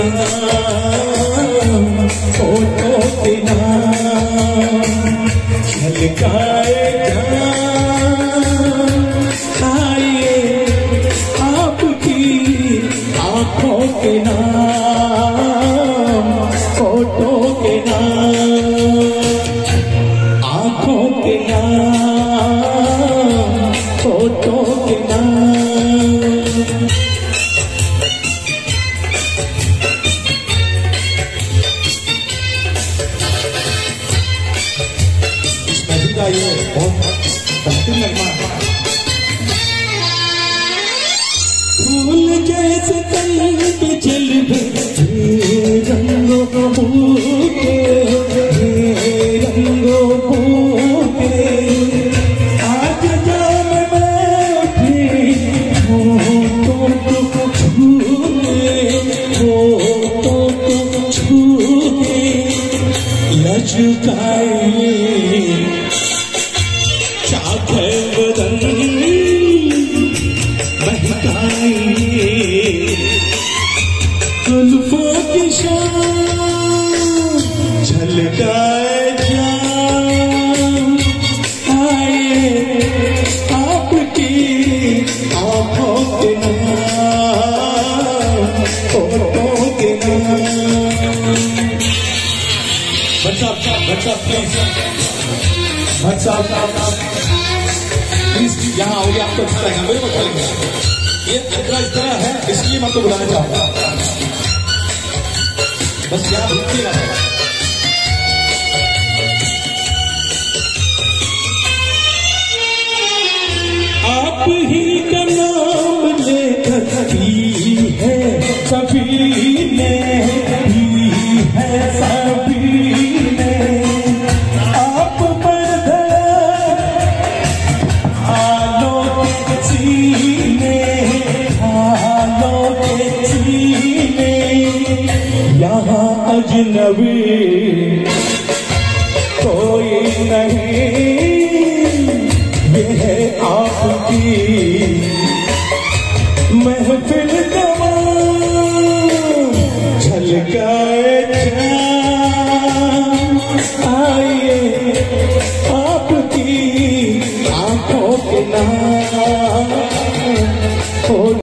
नाम, फोटो के नाम, झलकाए आइए आपकी आंखों के नाम, फोटो के नाम, आंखों के नाम, फोटो के नाम। ये बहुत बेहतरीन लगना है। फूल जैसे तन पे जलवे रंगों फूटे, रंगों फूटे, आज जाम में उठे होठों को छूए, होठों को छूए, लचकाए बदन महकाए जुल्फों की शान, झलकाए जान, आए आपकी आंखों के नाम, फोटों के नाम। बच्चा प्लीज यहाँ आओगे, आपको अच्छा लगेगा, मेरे को अच्छा लगेगा। ये अगला इस तरह है, इसलिए मैं आपको बुलाना चाहूंगा। बस यहाँ रुकिए ना। आप ही का नाम लेकर भी है सभी ने, भी है सभी ने, आप पर हालों के सीने, हालों के सीने, यहाँ अजनबी कोई नहीं, ये है आपकी महफिल।